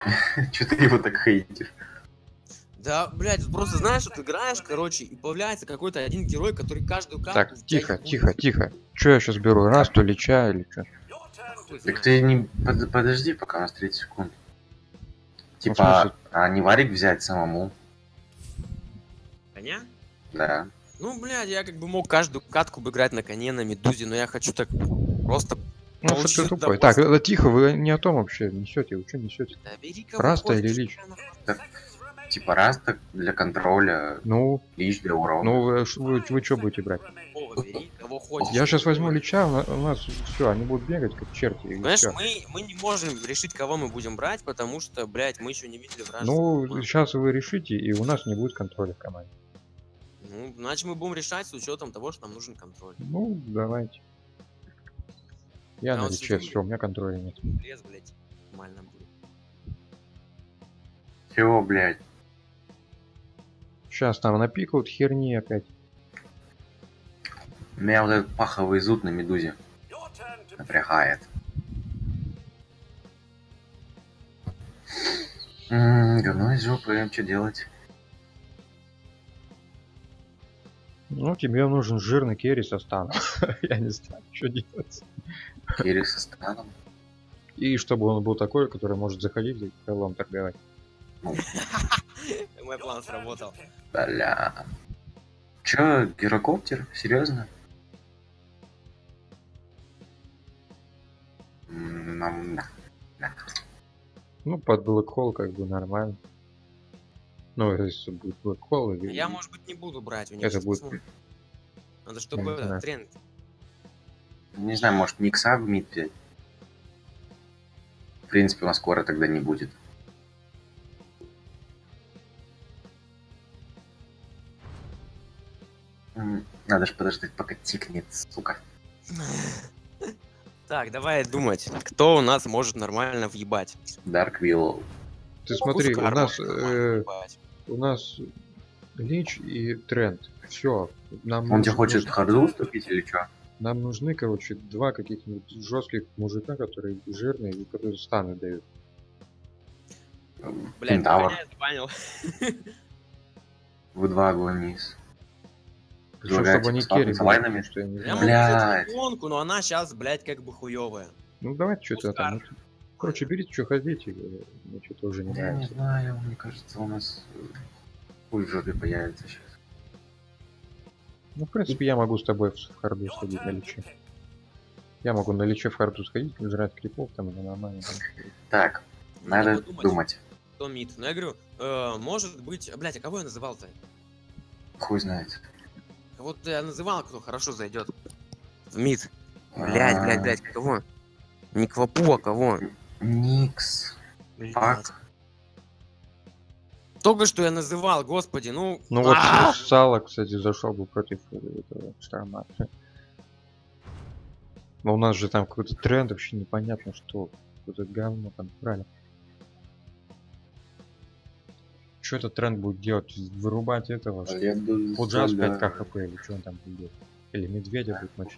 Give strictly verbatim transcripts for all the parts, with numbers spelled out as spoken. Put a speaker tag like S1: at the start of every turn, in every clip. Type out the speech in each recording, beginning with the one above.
S1: Че ты его так хейтишь?
S2: Да, блядь, просто знаешь, вот играешь, короче, и появляется какой-то один герой, который каждую карту
S3: Так,
S2: в тебя
S3: тихо,
S2: ебут.
S3: тихо, тихо. Че я сейчас беру? Раз, то ли чай или что?
S2: Хуй
S1: Так
S2: знает.
S1: ты не под- подожди, пока у нас тридцать секунд.
S3: Ну, в смысле,
S1: Типа, а не варик взять самому?
S2: Коня?
S1: Да.
S2: Ну, блядь, я как бы мог каждую катку бы играть на коне, на медузе, но я хочу так просто
S3: ну что
S2: получить
S3: ты тупой. Так,
S2: удовольствие.
S3: это тихо, вы не о том вообще несете, вы что несете?
S2: Да бери кого
S3: Раста
S2: хочешь.
S3: или лич?
S1: Так, типа раз так для контроля,
S3: Ну,
S1: лич для урона.
S3: ну вы, ш- вы, вы что будете брать?
S2: Вова, бери кого хочешь.
S3: Я сейчас возьму лича, у на- у нас все, они будут бегать как черти и
S2: Понимаешь,
S3: все.
S2: мы, мы не можем решить, кого мы будем брать, потому что, блядь, мы еще не видели вражеского.
S3: Ну,
S2: клана.
S3: сейчас вы решите, и у нас не будет контроля в команде.
S2: Ну, значит, мы будем решать с учетом того, что нам нужен контроль.
S3: Ну, давайте. Я
S2: Да,
S3: на
S2: вот
S3: личе,
S2: сидим,
S3: все, у меня контроля нет.
S2: Лес, блядь, нормально будет.
S1: Чего, блядь?
S3: Сейчас там напикают херни опять.
S1: Меня вот этот паховый зуд на медузе напрягает. Ммм, говно из жопы, что делать?
S3: Ну, тебе нужен жирный керри со станом. Я не знаю, что делать.
S1: Керри со станом.
S3: И чтобы он был такой, который может заходить и крылом торговать.
S2: Мой план сработал.
S1: Бля. Чё, гирокоптер? Серьезно? Нам да. Да.
S3: Ну, под Black Hole как бы нормально. Ну, если будет Black Hole... или-
S2: Я, может быть, не буду брать у них.
S3: Это
S2: сейчас
S3: будет-
S2: посмотрим. Надо, чтобы
S3: не
S2: этот
S3: знаю.
S2: тренд.
S1: Не знаю, может Никса в мид взять? В принципе, у нас скоро тогда не будет. М, Надо же подождать, пока тикнет, сука.
S2: Так, давай думать, кто у нас может нормально въебать.
S1: Dark Willow.
S3: Ты смотри, у
S2: Пускар
S3: нас,
S2: может нормально
S3: э,
S2: въебать.
S3: у нас Лич и Тренд. Все. Нам,
S1: Он
S3: нуж-
S1: тебе хочет
S3: нуж-
S1: харду уступить или что?
S3: нам нужны, короче, два каких-нибудь жестких мужика, которые жирные и которые станы дают.
S2: Блядь,
S1: Кентавр.
S2: меня забанил.
S1: Вы два аглонис.
S3: Причем,
S1: Предлагаете
S3: чтобы они
S1: посмотреть
S3: керри
S1: с
S3: были,
S1: лайнами?
S3: потому что я не
S2: Я
S3: знаю.
S2: могу
S1: Блядь.
S2: взять гонку, но она сейчас, блядь, как бы хуевая.
S3: Ну давайте что-то там.
S2: Пускар.
S3: Короче, берите, что хотите. Мне что-то уже не
S1: Я не
S3: нравится.
S1: знаю, мне кажется, у нас э, хуй в жопе появится сейчас.
S3: Ну, в принципе, я могу с тобой в в харду сходить на личе. Я могу на личе в харду сходить, жрать крипов там, это нормально. там.
S1: Так,
S2: Надо
S1: надо
S2: подумать.
S1: думать.
S2: Кто мид? Ну, я говорю, э, может быть... Блядь, а кого я называл-то?
S1: Хуй знает.
S2: Кого я называл, кто хорошо зайдет. В мид. Блядь,
S1: А,
S2: блядь, блядь, кого? Не Квапу, а кого?
S1: Никс.
S2: Блядь.
S1: Пак.
S2: Только что я называл, господи, ну...
S3: Ну вот
S2: а!
S3: Сало, кстати, зашел бы против э, этого Шторма. Но у нас же там какой-то тренд, вообще непонятно что. Какое-то говно там брали. Что этот тренд будет делать? Вырубать этого? Пуджас пять ка хп или что он там будет делать? Или медведя будет мочить?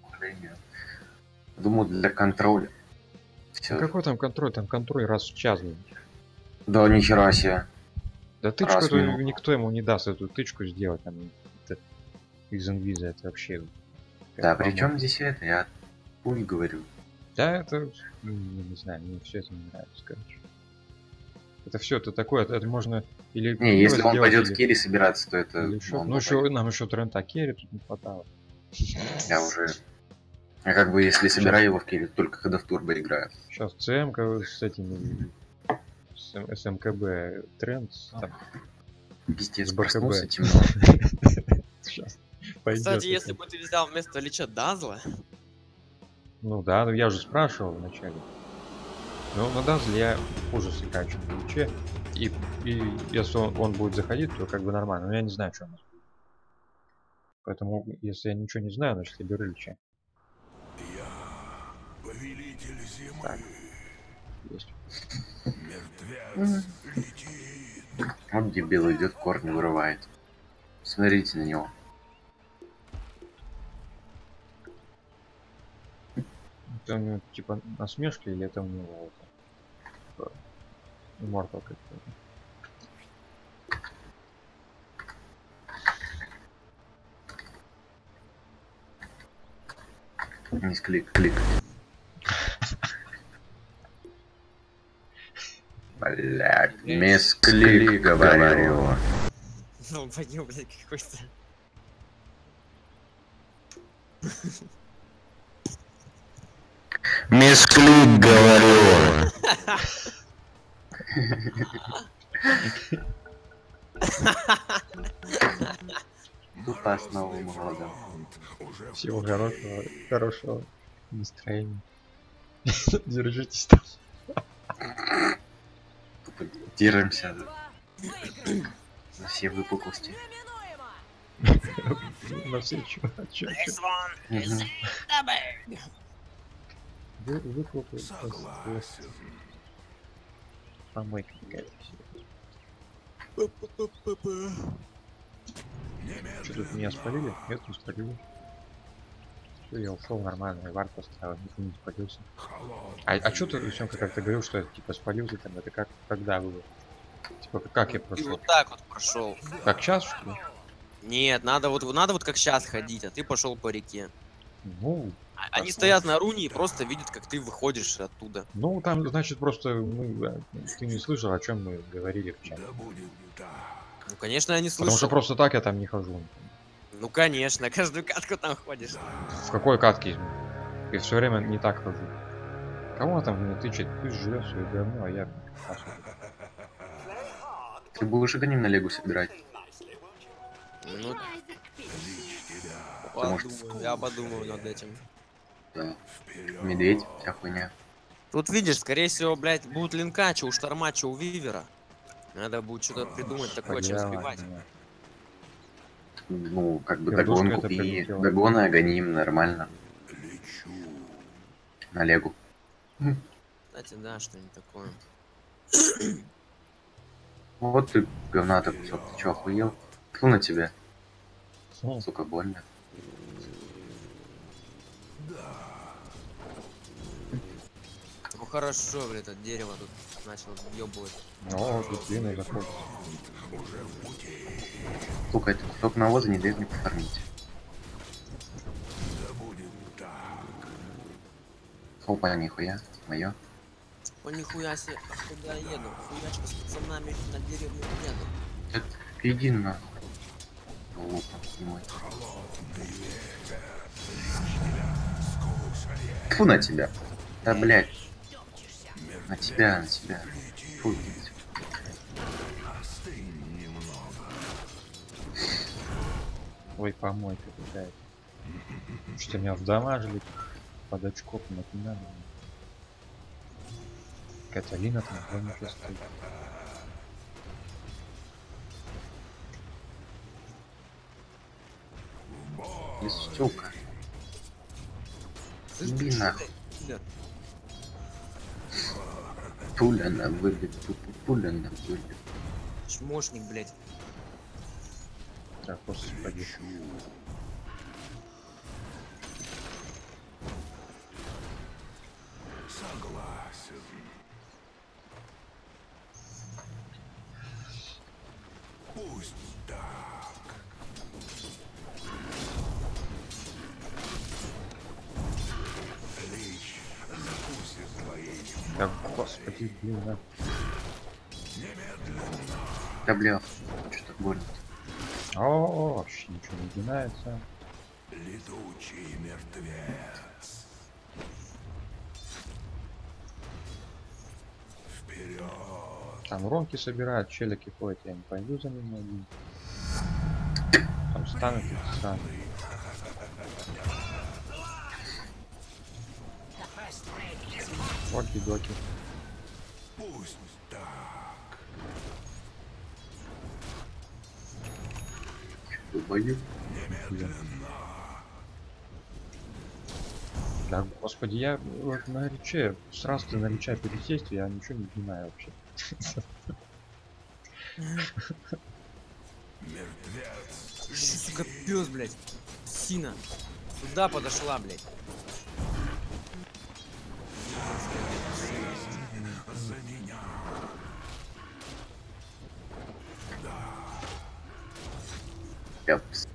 S1: Думаю, для контроля.
S3: Ну,
S1: Всё.
S3: какой там контроль? Там контроль раз в час. блин.
S1: Да нихера себе.
S3: Да тычку
S1: Раз в
S3: эту
S1: минуту.
S3: никто ему не даст эту тычку сделать. Там, это, из инвиза это вообще...
S1: Да,
S3: как
S1: при
S3: вам-
S1: чем здесь это? Я хуй говорю.
S3: Да, это... ну, я не знаю, мне все это не нравится, короче. Это все, это такое, это, это можно... Или
S1: Не, если
S3: пиво
S1: он
S3: сделать,
S1: пойдет
S3: или-
S1: с керри собираться, то это...
S3: или ещё-
S1: он
S3: ну, еще,
S1: пойдет.
S3: нам еще тренд керри тут не хватало.
S1: Я уже... А как бы если собираю его в керри, только когда в турбо играю.
S3: Сейчас ЦМ с этими... С, М- с МКБ тренд, там,
S1: Пиздец,
S3: С БКБ.
S1: проснулся темно.
S3: сейчас пойдет.
S2: Кстати, если бы ты взял вместо Лича Дазла,
S3: Ну да, ну я же спрашивал вначале. Ну, на Дазле я хуже сыграю, чем на Личе. И, и если он, он будет заходить, то как бы нормально. Но я не знаю, что у нас будет. Поэтому, если я ничего не знаю, значит я беру Лича.
S4: Повелитель зимы,
S3: Так. Есть.
S4: мертвец летит.
S1: Вот дебил идет, корни вырывает. Смотрите на него.
S3: Это у него типа насмешки или это у него это, Immortal какой-то.
S1: Мисклик, клик. Блять, мисклик, говорю.
S2: Ну, пойдем, блядь, какой-то.
S1: Мисклик, говорю. Тупо с Новым годом.
S3: Всего хорошего, хорошего настроения. Держитесь там.
S1: Тупо держимся за все выпуклости.
S3: На все чего.
S1: Мгм.
S3: Выхлопы.
S4: Согласен.
S3: Помойка какая-то. Что тут меня спалили? Нет, не спалили. Всё, я ушел нормально, и вард поставил, никто не спалился. А, а что ты, Семка, как ты говорил, что это типа спалился там, это как, когда было? Типа, как я
S2: Ты
S3: прошел?
S2: вот так вот прошел.
S3: Как час, что ли?
S2: Нет, надо вот надо вот как сейчас ходить, а ты пошел по реке.
S3: Ну,
S2: А- Они стоят на руне и просто видят, как ты выходишь оттуда.
S3: ну там, значит, просто мы, да, ты не слышал, о чем мы говорили в чате.
S4: Да будет так.
S2: Ну, конечно, я не
S3: Потому что
S2: слышал.
S3: просто так я там не хожу.
S2: Ну, конечно, каждую катку там ходишь.
S3: В какой катке? Я все время не так хожу. Кому там меня тычет? Ты живешь свое говно, а я...
S1: Ты будешь огоним на легу собирать.
S2: Ну,
S1: Потому что-
S2: подумаю, я подумаю над этим.
S1: Да. Медведь, вся хуйня.
S2: Тут видишь, скорее всего, блядь, будут линкачи у Штормача, у Вивера. Надо будет что-то придумать такое, чем
S3: Подъяла
S2: сбивать.
S3: меня.
S1: Ну, как бы
S3: Пердушка
S1: догон
S3: это
S1: купи.
S3: прилетела.
S1: Догон и огоним нормально.
S4: Лечу.
S1: На легу.
S2: Кстати, да, что-нибудь такое.
S1: Вот ты говна-то кусок. Ты чё, охуел? Тьфу на тебя.
S3: Ну,
S1: Сука, больно.
S2: Ну хорошо, блядь, это дерево тут начало въебывать.
S3: о, тут длинный заход.
S1: Сука, этот кусок навоза не дает мне пофармить.
S4: Да будет так.
S1: Опа, нихуя. Моё.
S2: О, нихуя себе, а куда я еду? Хуячка с пацанами на деревню еду.
S1: Иди нахуй. Лупа, не мой. Фу на тебя. Да, блядь. На тебя, на тебя. Фу, блядь.
S4: Остынь немного.
S3: Ой, помойка какая-то. Что меня вдамажили под очком, но не надо. Каталина там хроника стоит.
S1: И сука.
S2: Слышь,
S1: Иди
S2: ты
S1: нахуй.
S2: киллер.
S1: Пуля на вылет, пу- пуля на вылет.
S2: Чмошник, блядь.
S3: Так, господи.
S4: Согласен. Пусть так. Лечь закусит твоей.
S3: Так, господи, блин, да.
S1: Да бля, что так больно?
S3: О, вообще ничего не динается.
S4: Летучий мертвец. Вперед.
S3: Там ронки собирают, челики ходят, я не пойду за ним один. Там станут и станут. Оки-доки.
S4: Пусть так.
S1: Долбоёб.
S3: Да, господи, я вот на рече, сразу ты на реча пересесть, я ничего не знаю вообще.
S4: Мертвец.
S2: Что, сука, пес, блядь. Сина. Сюда подошла, блядь.
S4: За меня.
S1: Пепс.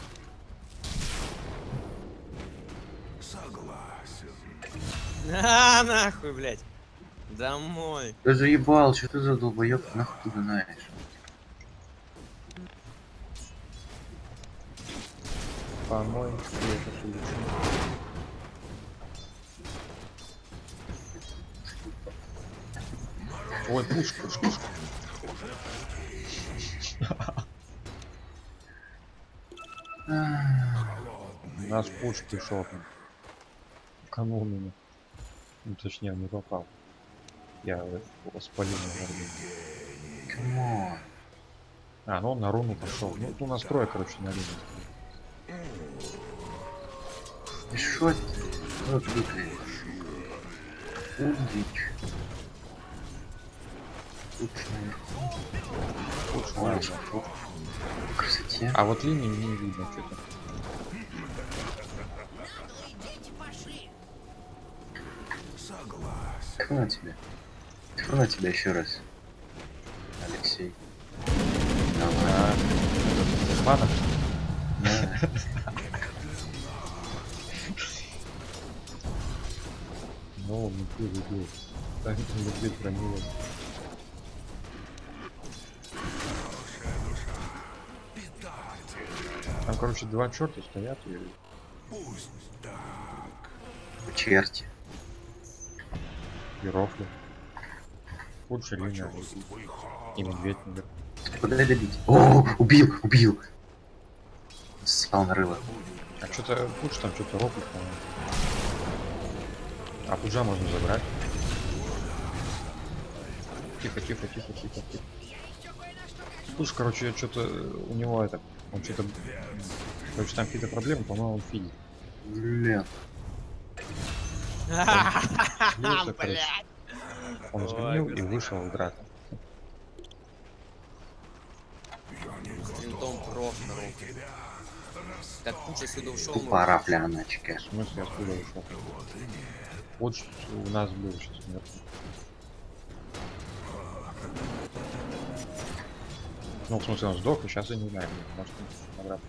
S4: Согласен.
S2: А, нахуй, блядь. Домой.
S1: Ты заебал, что ты за долбоёб, нахуй ты знаешь?
S3: По-моему, это получилось. Ой, пушка, пушка, пушка. У нас пуш пришел. Канул меня. Ну, точнее, не попал. Я спалил на
S1: Камон.
S3: А, ну он на руну пошел. Ну, ну настрой, короче, на руну.
S1: И шо ты? Вот выглядишь. Удич. Лучше наверху.
S3: Пуш,
S1: Лучше
S3: ладно.
S1: по красоте.
S3: А вот линии не видно что-то.
S4: Согласен.
S1: Тьфу на тебя. Тьфу на тебя еще раз. Алексей. Давай.
S3: А, ладно.
S1: Да.
S3: Ну, медведь убил. Так, медведь промил. Там, короче, два черта стоят и
S4: Пусть так.
S1: Черти.
S3: и рофли. Лучше линия. И медведь наверху.
S1: Куда добить? О, убил, убил. Спал на рыло.
S3: А что-то лучше там что-то рофли, по-моему. А пуджа можно забрать. Тихо, тихо, тихо, тихо, тихо. Слушай, короче, что-то у него это, он что-то, короче, там какие-то проблемы, по-моему, он фидит.
S1: Блин.
S3: Слился, короче.
S2: Блядь.
S3: Он
S2: Ой,
S3: сгнил и
S2: господи.
S3: вышел в драку.
S2: С винтом проф, здоров. Как куча сюда ушел.
S1: Тупо рафляночка.
S3: В смысле, откуда ушел? Вот что у нас был сейчас мертвый. Ну, в смысле, он сдох, и сейчас я не знаю, может, он обратно.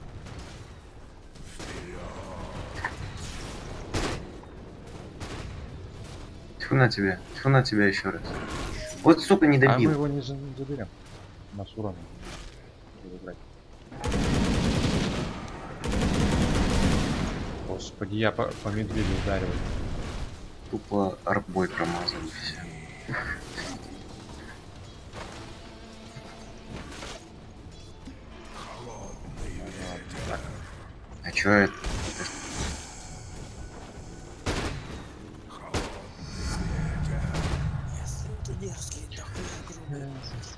S1: Тьфу на тебя. Тьфу на тебя еще раз. Вот, сука, не
S3: А мы
S1: добил.
S3: его не, за- не заберем. У нас урон. Забрать. Господи, я по, по медведю ударил.
S1: Тупо арбой промазал и все.
S3: Так,
S1: А чё это?
S2: Если ты дерзкий, то хуй огромный.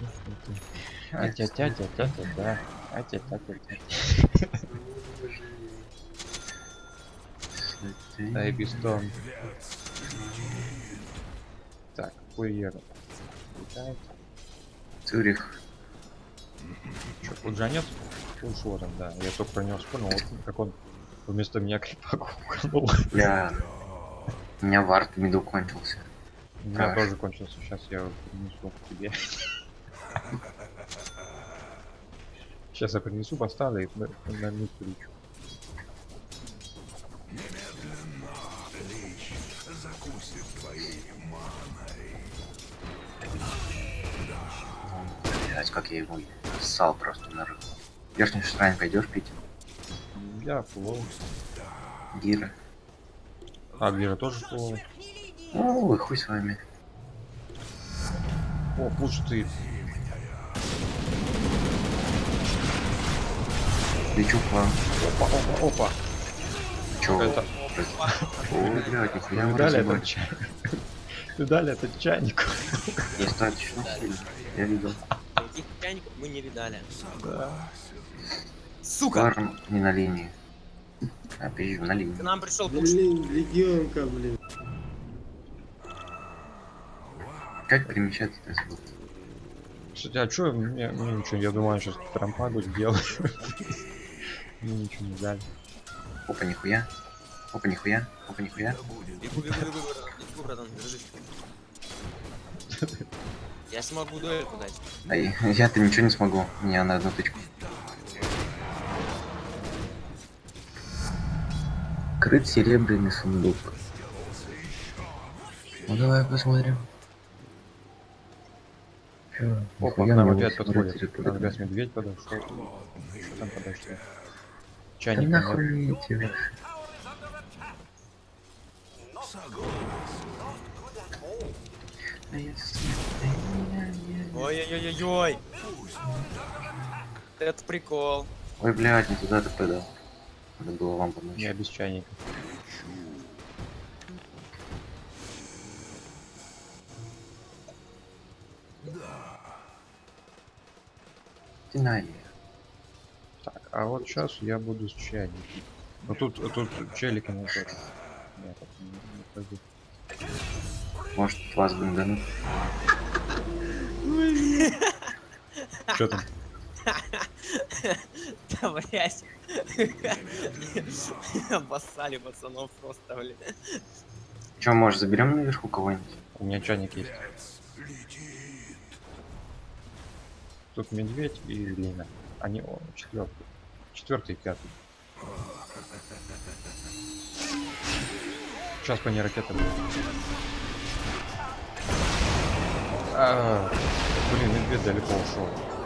S3: а-тя-тя-тя-тя-тя-тя. А-тя-тя-тя-тя. Дай бистон. Так, хуер. Летает.
S1: Цюрих.
S3: Чё, пуджа нет? Ушел там, да. Я только про него вспомнил, вот как он вместо меня крипаку уканул.
S1: Бля. У меня вард миду кончился.
S3: У меня
S1: Так.
S3: тоже кончился. Сейчас я его принесу к тебе. Сейчас я принесу, поставлю и на, на мид прилечу.
S4: Лич закусит твоей маной.
S1: Блять, как я его ссал просто на рыбу. Верхний шрайн пойдешь пить?
S3: Я фуловый.
S1: Гира.
S3: А, Гира тоже фуловый.
S1: О, хуй с вами.
S3: О, пуш ты.
S1: Лечу к вам.
S3: Опа, опа, опа.
S1: Чё?
S3: Это...
S1: Ой, блядь, нихуя вы
S3: Видали этот
S1: разъебали.
S3: чайник? Видали этот чайник?
S1: Достаточно сильно. Я видел.
S2: Таких чайников мы не видали.
S3: Да.
S2: Сука!
S1: Фарм не на линии. А, пизжу, на
S2: К
S1: линии.
S2: нам пришел пуш.
S5: Блин, легионка, блин.
S1: Как перемещаться-то забыл?
S3: Кстати, а чё мне, мне ничего, я думаю, сейчас трампагу сделаю. Мне ничего не дали.
S1: Опа, нихуя. Опа, нихуя. Опа, нихуя.
S2: Бегу, бегу, бегу, братан. Бегу, братан, держись. Я смогу дуэльку дать.
S1: Ай, я-то ничего не смогу. Меня на одну тычку. Открыть серебряный сундук. Ну давай посмотрим. Чё,
S3: Опа, к
S1: нихуя
S3: нам
S1: мне
S3: опять
S1: восемь
S3: подходит.
S1: рыцарей
S3: Там опять
S1: подогнали.
S3: медведь подошел. Что там подошло?
S1: Да
S3: Чайник
S1: нахуй эти.
S2: Ой-ой-ой-ой-ой. Это прикол.
S1: Ой, блядь, не туда ты подал. Надо было вам помочь.
S3: Я без чайника.
S1: Тинай.
S3: Так, а вот сейчас я буду с чайником. Ну тут, тут челика не тоже. Нет, это не, не пойду.
S1: Может вас бомбанут.
S3: Что там?
S2: Да, блядь. Обоссали пацанов просто, блин.
S1: Че, может заберем наверху кого-нибудь?
S3: У меня чайник есть. Тут медведь и Лина. Они о, четвертый. Четвертый и пятый. Сейчас по ней ракета будет. А, блин, медведь далеко ушел.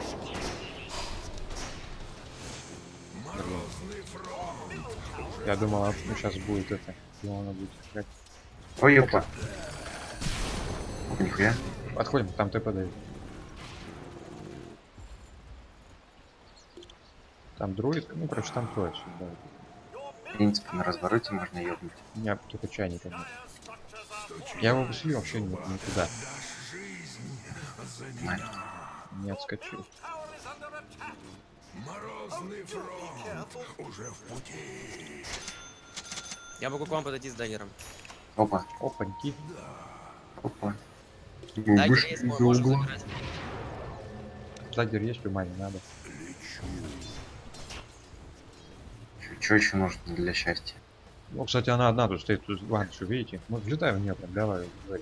S3: Блин. Я думал, сейчас будет это. Думал, она будет играть.
S1: Ой, ёпа. Опа, нихуя.
S3: Отходим, там ТП дают. Там дроид, ну короче, там трое сюда.
S1: В принципе, на развороте можно ёбнуть.
S3: У меня только чайника нет. Я его выселил вообще ни- никуда.
S1: Мать.
S3: Не отскочил.
S4: Морозный фронт уже в пути.
S2: Я могу к вам подойти с даггером.
S1: Опа,
S3: Опаньки.
S1: опа.
S2: Даггер
S1: Вышли
S2: есть,
S1: из-за
S2: можем
S1: угла.
S2: забирать.
S3: Даггер есть, ума не надо.
S1: Что еще нужно для счастья?
S3: Ну, кстати, она одна тут стоит. Тут, ладно, что видите? Ну, взлетай в нее прям, давай, давай.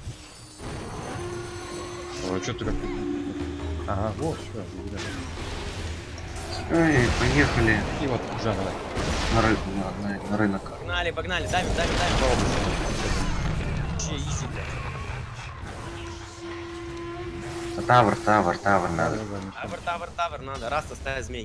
S3: Ой, что ты как... Ага, вот, все,
S1: Эй, поехали
S3: и вот уже давай.
S1: на, ры... на, на, на рынок.
S2: Погнали, погнали, давим, давим, давим. Вообще изи, блядь.
S1: А тавр, тавр, тавр надо.
S2: Тавр, тавр, тавр, надо. Раз оставить змей.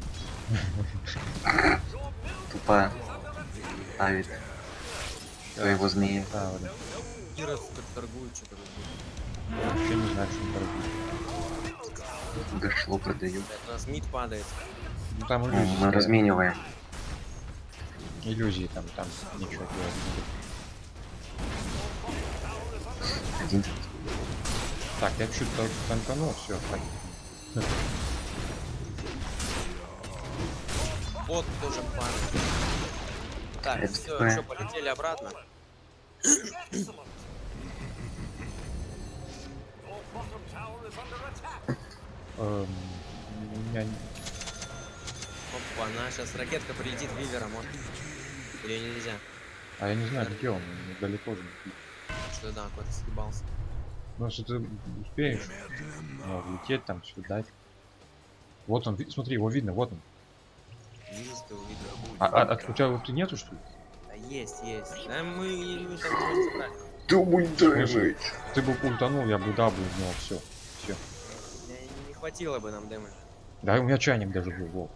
S1: Тупо ставит своего змея.
S3: Да, вот.
S2: Кира, сука, торгует, что-то.
S3: Я вообще не знаю, что он торгует.
S1: Дошло, продаю.
S2: Блядь, у нас мид падает.
S3: Ну, там
S1: Ну,
S3: иллюзии.
S1: мы
S3: стоят.
S1: размениваем.
S3: Иллюзии там, там ничего делать не будет.
S1: Один.
S3: Так, я чуть танканул, все, хватит.
S2: Вот тоже падает. Так,
S1: Это
S2: все,
S1: такое.
S2: что, полетели обратно.
S3: Эм, у меня...
S2: Опа, она сейчас ракетка прилетит в Вивера, может. Или нельзя?
S3: А я не знаю, где он, недалеко же.
S2: Что да, куда-то съебался.
S3: Ну, если ты успеешь ну, влететь там сюда. Вот он, ви- смотри, его видно, вот он.
S2: Вижу, что его видно.
S3: А, а, а у тебя вот и нету, что ли?
S2: Да есть, есть. Да мы, мы там его не забрали.
S1: Ты
S3: Ты бы ультанул, я бы да, бы, но все. Все.
S2: Не, не хватило бы нам дэмэджа.
S3: Да, у меня чайник даже был, во.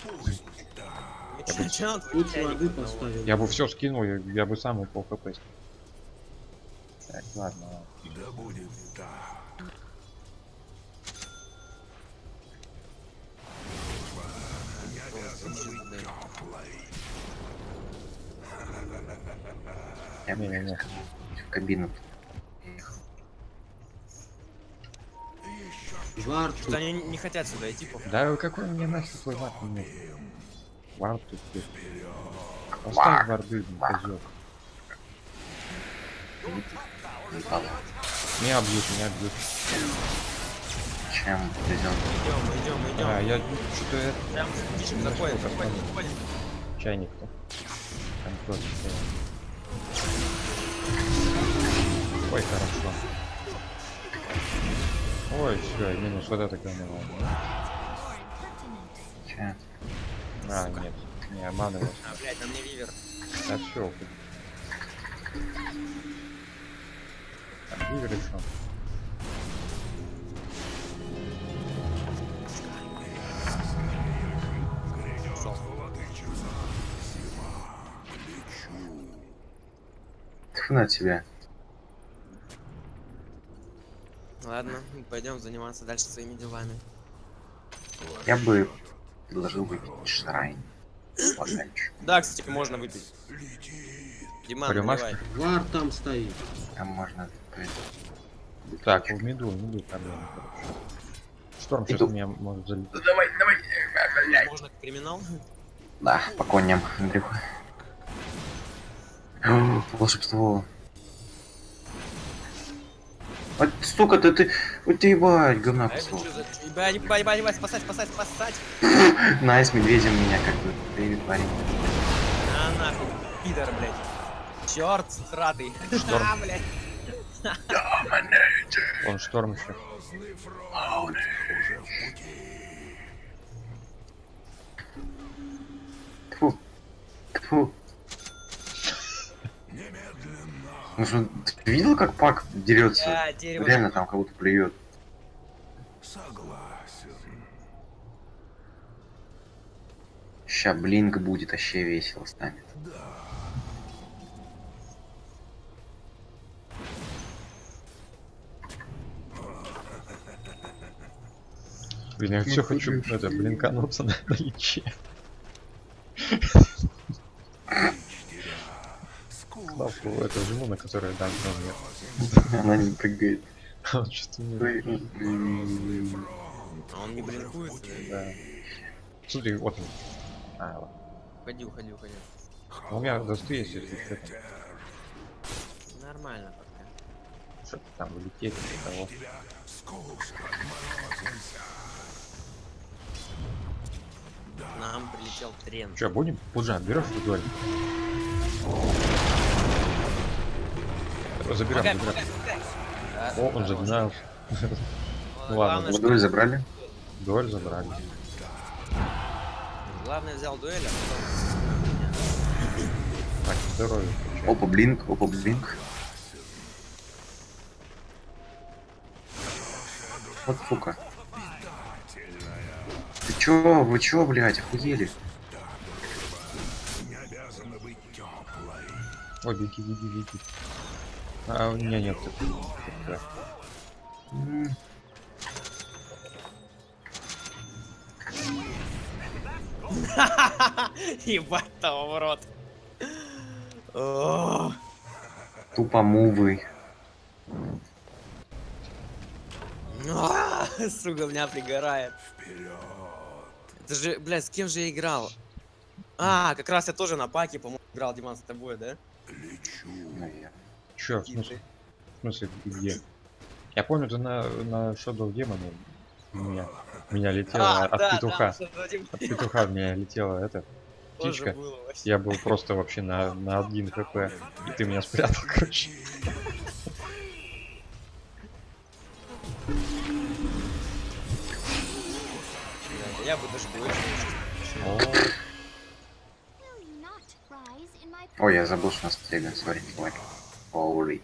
S2: Чё, чё он
S5: Тут
S2: чайник
S5: воды
S2: одного?
S5: поставил.
S3: Я бы все скинул, я, я бы сам упал хп. Так, ладно, ладно.
S4: Да будет так.
S1: Я бы
S3: Не-не-не.
S1: в кабину.
S5: Вард тут.
S2: Что-то они не хотят сюда идти, походу.
S3: Да какой мне нахер твой вард не нужен? Вард тут ты. Поставь варды, блин, козёл. Меня бьют, меня бьют.
S1: Чем везем?
S2: Идем, идем, идем.
S3: А, я что-то это
S2: Прям пишем, заходим, заходим, заходим.
S3: чайник-то. Там тоже стоит. Ой, хорошо. Ой, все, минус вот это говно.
S1: Че?
S3: А, нет, не обманывай.
S2: А, блядь, на мне Вивер.
S3: Да все. Так, Вивер еще.
S1: Тьфу на тебя.
S2: Ладно, пойдем заниматься дальше своими делами.
S1: Я бы предложил выпить шрайн. Стаканчик.
S2: Да, кстати, можно выпить. Диман,
S3: Рюмашки?
S2: наливай.
S5: Вар там стоит.
S1: Там можно...
S3: Так, в меду, в меду проблема, короче. Шторм сейчас
S1: Иду.
S3: меня может залить.
S1: Давай, давай. Блядь.
S2: Можно криминал?
S1: Да, по коням, Андрюха. О, волшебство. Вот, сука, ты, ты, вот ты ебать, говна
S2: А это
S1: послал.
S2: что за... Ебать, ебать, ебать, ебать, спасать, спасать, спасать!
S1: На, с медведем меня как бы. Привет, парень.
S2: На нахуй, пидор, блядь. Черт, стратый.
S3: Шторм.
S2: А, блядь.
S3: Он шторм еще.
S1: Тьфу. Тьфу. Ну что, ты видел, как Пак дерется?
S2: Я дерево.
S1: Реально там кого-то плюет.
S4: Согласен.
S1: Ща блинк будет, вообще весело станет.
S3: Блин, я все хочу, это, блинкануться на наличие. Кнопку эту жму, на которую дам нет.
S1: Она не прыгает.
S3: А он что-то не...
S2: А он не блинкует?
S3: Да. Смотри, вот он. А, ладно.
S2: Уходи, уходи, уходи.
S3: У меня досты есть, если что там.
S2: Нормально пока.
S3: Что-то там улететь из того.
S2: К нам прилетел трен.
S3: Че, будем? Пуджан, берешь вдоль? Забираем,
S2: Помогай,
S3: забираем.
S2: помогай, помогай. Да,
S3: О, он
S2: хорош.
S3: загнал.
S2: Ну,
S3: ладно,
S2: главное,
S1: Вот
S2: что-
S1: дуэль забрали?
S3: Дуэль забрали.
S2: Главное, взял дуэль, а потом...
S3: Так, здоровье.
S1: Опа, блинк, опа, блинк. Вот сука. Ты чё, вы чё, блядь, охуели?
S4: Не обязана быть теплой.
S3: Ой, беги, беги, беги. А, у меня нет. Да.
S1: М,
S2: Ебать того в рот. О,
S1: Тупо мувы.
S2: а, сука, меня пригорает. Это же, блядь, с кем же я играл? А, как раз я тоже на паке, по-моему, играл, Диман, с тобой, да?
S1: Наверное.
S3: Чё, в смысле? В смысле, где? Я помню, ты на, на Shadow Demon меня, меня летело
S2: А,
S3: от
S2: да,
S3: петуха.
S2: да, что-то типа
S3: От петуха меня летела эта
S2: тоже
S3: птичка.
S2: было вообще.
S3: Я был просто вообще на, на один хп. И ты меня спрятал, короче.
S2: Да, Я бы даже больше.
S3: О,
S1: Ой, я забыл, что у нас телега, сори, чувак. Оури.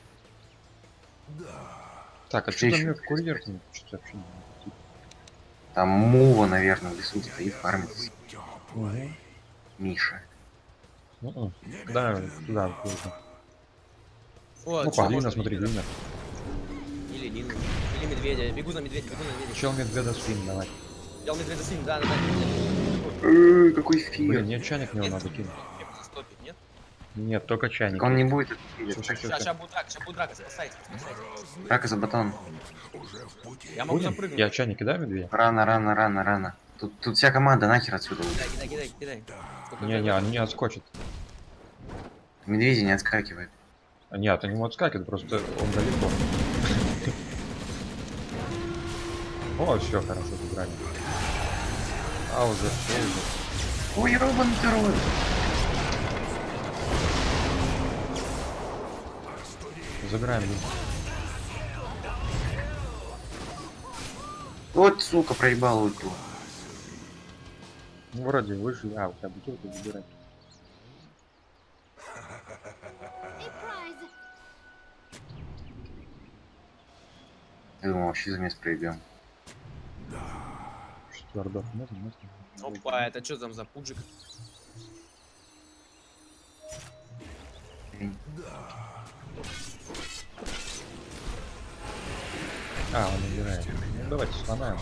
S3: так, а что там мне в курьер? Что-то вообще не знаю.
S1: Там мува, наверное, в лесу стоит, фармится.
S3: Мгм.
S1: Миша.
S3: Мгм. Да, туда, туда.
S2: О,
S3: Ну,
S2: чё,
S3: Лина,
S2: можно
S3: смотри,
S2: Лина?
S3: Лина.
S2: Или Лину. Или медведя. Бегу на медведя, бегу на медведя.
S3: Чел медведа свин, давай.
S2: Взял медведя свин, да, да, да.
S1: Э, Какой
S3: Блин,
S1: фир.
S3: нет, чайник в него надо кинуть.
S2: Мне просто стопить, нет?
S3: Нет, только чайник.
S1: Так он не будет этот фир.
S3: Всё, всё, всё,
S2: Сейчас,
S3: всё.
S2: сейчас будет драка, сейчас будет драка, спасайте, спасайте.
S1: Рака за батон.
S2: Я могу
S3: Будем?
S2: запрыгнуть.
S3: Я чайник кидаю медведя?
S1: Рано, рано, рано, рано. Тут, тут вся команда нахер отсюда.
S2: Кидай, кидай, кидай, кидай. Сколько
S3: Не-не,
S2: времени?
S3: он не отскочит.
S1: Медведи не отскакивают.
S3: А, Нет, они ему отскакивают, просто он далеко. О, все, хорошо, забрали. А, уже, все уже.
S1: Ой, Робан, ты рот.
S3: Забираем. Лин.
S1: Вот, сука, проебал ульту.
S3: Ну, вроде выжили. А, у тебя бутылку забирать.
S1: Я думал, вообще замес проебем.
S3: Четвертый. Нет, нет.
S2: Опа, это что там за пуджик?
S3: А, он умирает. Ну давайте сломаем.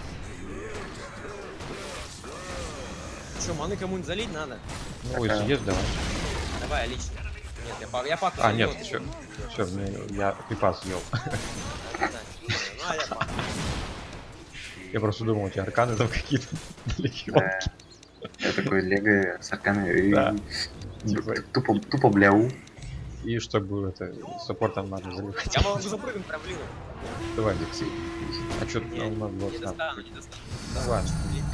S2: Что, маны кому-нибудь залить надо?
S3: Ну, если есть, давай.
S2: Давай, лично. Нет, я пак, я пак.
S3: А, нет, все. Все, я припас съел.
S2: Ну, а я пак.
S3: Я просто думал, у тебя арканы там какие-то.
S1: Да. Я такой лего с арканами.
S3: Да.
S1: и
S3: Типа-
S1: Тупо, тупо бляу.
S3: И чтобы это саппортом надо заливать.
S2: Я могу запрыгнуть прям в лигу.
S3: Давай, а что
S2: Не,
S3: у нас
S2: не
S3: было там?
S2: достану, не достану.
S3: Давай.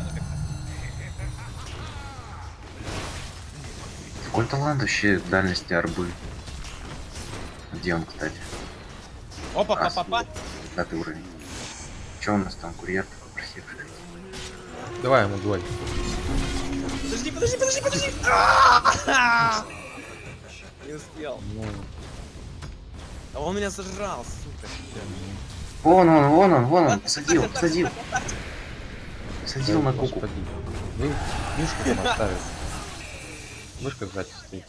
S1: Какой талант вообще дальности арбы? Где он, кстати?
S2: Опа,
S1: А,
S2: па, па, па.
S1: пятый уровень. Че у нас там? Курьер такой просевший.
S3: Давай ему дуэль.
S2: Подожди, подожди, подожди, подожди. А-а-а! Не успел.
S3: Ну,
S2: А он меня сожрал, сука.
S1: Вон он, вон он, вон он.
S2: Так,
S1: Посадил,
S2: так, так,
S1: посадил.
S2: так, так, так.
S1: Посадил на куку.
S3: господи. Вы мишку там оставили. Мышка сзади стоит.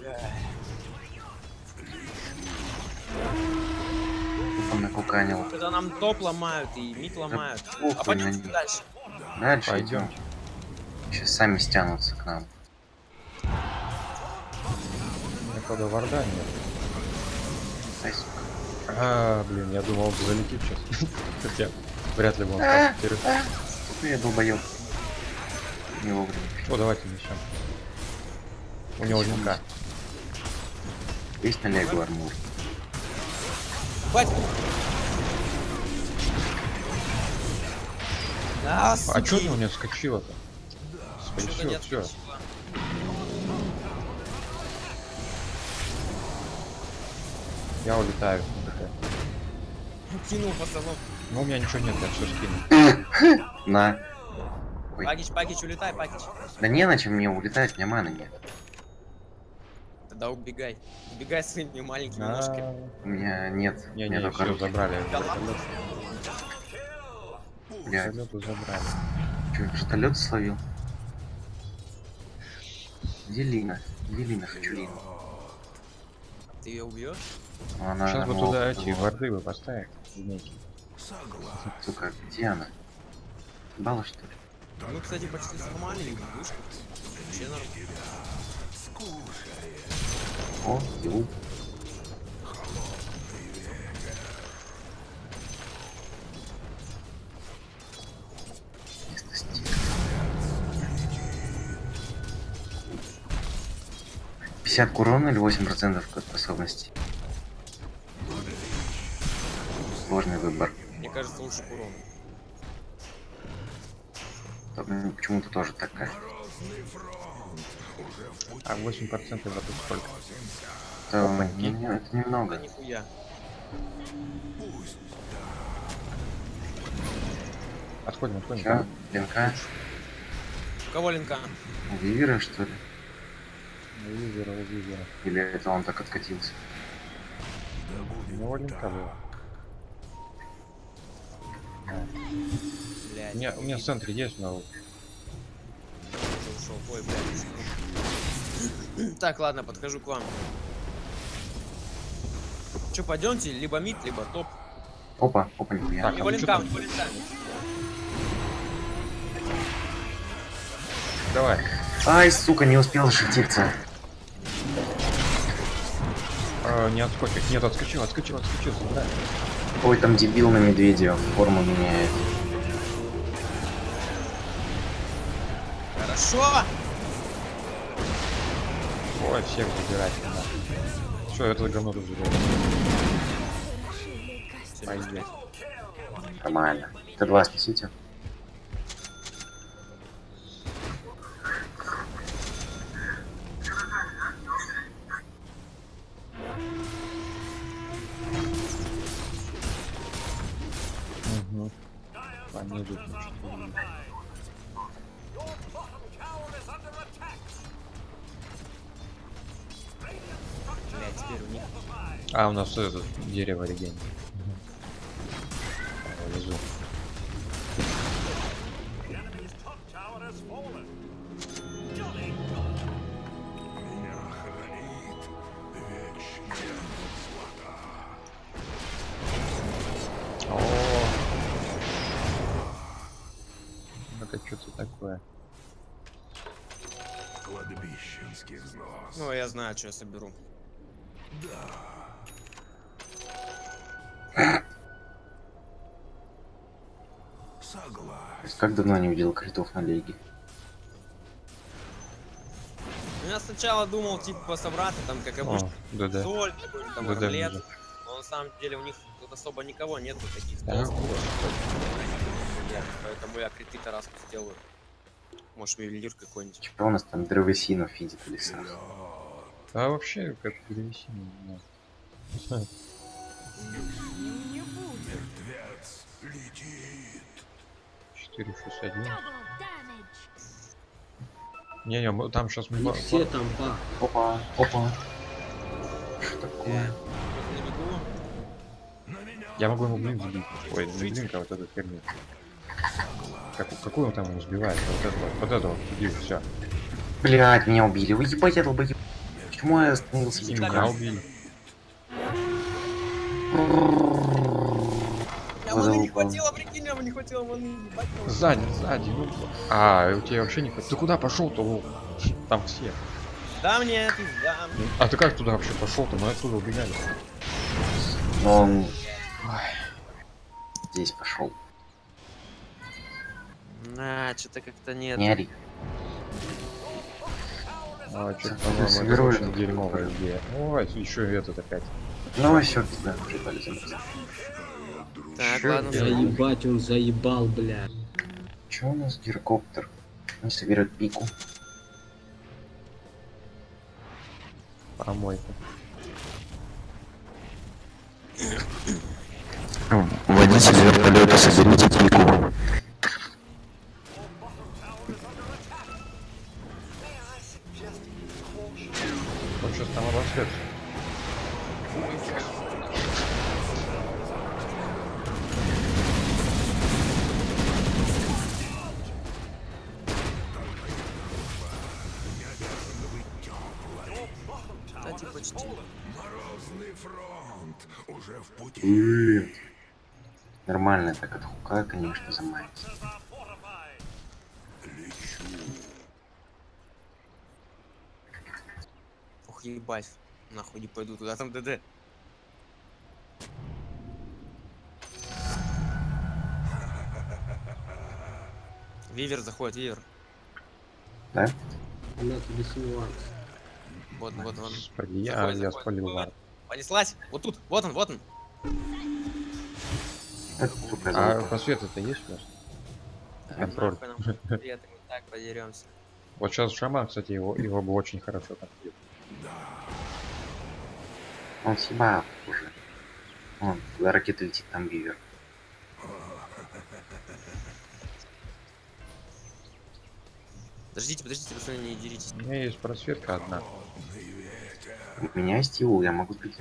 S1: Он накуканил.
S2: Это нам топ ломают и мид ломают.
S1: похуй
S2: А пойдемте
S1: на них.
S2: дальше.
S1: Дальше
S3: Пойдем.
S1: идем. Сейчас сами стянутся к нам.
S3: Никуда варда нет.
S1: Ай, сука.
S3: А, блин, я думал, он залетит сейчас. Хотя вряд ли бы он
S1: А,
S3: так вперед.
S1: а, сука, я долбоёб. Не вовремя.
S3: О, давайте несем. У него линка.
S1: Есть на лего армур?
S2: Хватит. А,
S3: А
S2: суки.
S3: чё ты у меня скочило-то?
S2: Что-то
S3: Все,
S2: не
S3: все.
S2: отскочило.
S3: Я улетаю.
S2: Кинул пацанов.
S3: Ну, у меня ничего нет, я все скину.
S1: На. Ой.
S2: Пакич, пакич, улетай, пакич.
S1: Да не на чем мне улетать, у меня маны нет.
S2: Тогда убегай. Убегай своими маленькими
S3: А,
S2: ножками.
S1: У меня нет.
S3: Не,
S1: у меня
S3: не,
S1: только
S3: все
S1: руки.
S3: забрали.
S2: Да ладно.
S1: Блядь,
S3: Вертолёту забрали.
S1: чё, вертолет словил? Где Лина? Где Лина? Хочу Лину.
S2: Ты ее убьешь?
S1: Ну, она
S3: Сейчас бы
S1: ну,
S3: туда
S1: ну,
S3: эти варды бы поставить. линейки.
S1: Сука, где она? Бала, что ли?
S2: Ну, кстати, почти сломали и вышли. Вообще нормально.
S1: О, его. Место стиля. пятьдесят к урону или восемь процентов к способности? Сложный выбор.
S2: Мне кажется, лучше к урону.
S1: То- ну, почему-то тоже так кажется.
S3: А восемь процентов это сколько?
S1: То,
S3: Опа,
S1: не- не- это
S2: Да
S1: немного.
S2: нихуя.
S3: Отходим, отходим.
S1: Чё? Линка?
S2: У кого линка?
S1: У Вивера, что ли?
S3: У Визера, у Визера.
S1: Или это он так откатился?
S3: У него линка была.
S2: Блядь.
S3: У меня, у меня в центре есть, но
S2: Уже ушел. Ой, блядь. Так, ладно, подхожу к вам. Че, пойдемте, либо мид, либо топ.
S1: Опа, опа, нихуя.
S3: Так,
S2: У него
S3: а ну
S2: линка,
S3: чё
S2: у него линка.
S3: давай.
S1: Ай, сука, не успел шутиться.
S3: А, не отскочит. Нет, отскочил, отскочил, отскочил. Да.
S1: Ой, там дебил на медведя форму меняет.
S2: Хорошо.
S3: Ой, всех забирать надо. Все, это говно тут забирать. Пойдет.
S1: Нормально. Т два снесите.
S3: Угу. Они идут на четыре.
S2: Блядь, теперь у них.
S3: А, у нас это дерево регенит. внизу.
S4: Enemy's top tower has fallen. Jolly good. Меня хранит вечная злата.
S3: О, это что-то такое.
S4: Кладбищенский взнос.
S2: Ну, я знаю, что я соберу.
S4: Согласен.
S1: Как давно не видел критов на лиге.
S2: Ну, я сначала думал, типа, собраться там, как обычно,
S3: О, да-да.
S2: соль, какой-нибудь там
S3: Да-да,
S2: армлет.
S3: вижу.
S2: Но на самом деле у них тут особо никого нету таких
S3: Да.
S2: толстых. Я- Поэтому я криты-то раз сделаю. Может, ювелир какой-нибудь.
S1: Что у нас там древесину фидит в лесах?
S3: А вообще, как древесина, не знаю.
S4: Мертвец летит.
S3: четыре шесть один. Не-не, мы- там сейчас мы...
S5: Они все там, ба.
S1: Опа, опа. Что такое?
S2: Я не бегу.
S4: На меня.
S3: Я могу ему блин забить. Ой, не блин, а вот эту херню. Как, какую он там ему сбивает? Вот это вот, вот это вот, иди, все.
S1: Блять, меня убили. Вы ебать, я долбоеб. Почему я остановился?
S3: И
S2: Да,
S3: меня
S2: да.
S3: убили.
S2: Я
S1: Задолбал.
S2: маны не хватило, прикинь, мне не хватило маны. ебать.
S3: Сзади, сзади, ну. А, у тебя вообще не хватит. Ты куда пошел-то? Вов? Там все.
S2: Да мне, пизда.
S3: А ты как туда вообще пошел-то? Мы оттуда убегали.
S1: Он здесь пошел.
S2: На, что-то как-то нет.
S1: Не ори.
S3: А, что-то,
S1: Так,
S3: по-моему, это
S1: соберу
S3: очень
S1: это.
S3: дерьмовая идея. Ой, еще и этот опять.
S1: Ну все, пизда, приебали за мной.
S2: Так,
S3: Чё
S2: ладно,
S3: я-
S2: забыл.
S5: Заебать, он заебал, бля.
S1: Че у нас гирокоптер? Он соберет пику.
S3: Помойка.
S1: Водитель вертолета, соберите пику.
S3: Он сейчас там обосрется.
S2: Да, типа, почти.
S4: Морозный фронт уже в пути.
S1: М. Нормально так от хука, конечно, замается.
S2: Ох, ебать. Нахуй не пойду туда, там ДД. Вивер заходит, вивер.
S1: Да?
S5: Она тебе снималась.
S2: Вот, вот он.
S3: Господи, я,
S2: Заходит,
S3: я
S2: заходит,
S3: спалил
S2: заходит.
S3: вар.
S2: Понеслась. Вот тут, вот он, вот он.
S1: Так, сука,
S3: А
S1: золото.
S3: просветы-то есть у нас? Контроль.
S2: Нахуй нам привет, мы так подеремся.
S3: Вот сейчас шаман, кстати, его, его бы очень хорошо там бьет.
S1: Он съебал уже. Вон, куда ракета летит, там вивер.
S2: Подождите, подождите, пацаны, не деритесь.
S3: У меня есть просветка одна.
S1: У меня есть Иул, я могу прийти.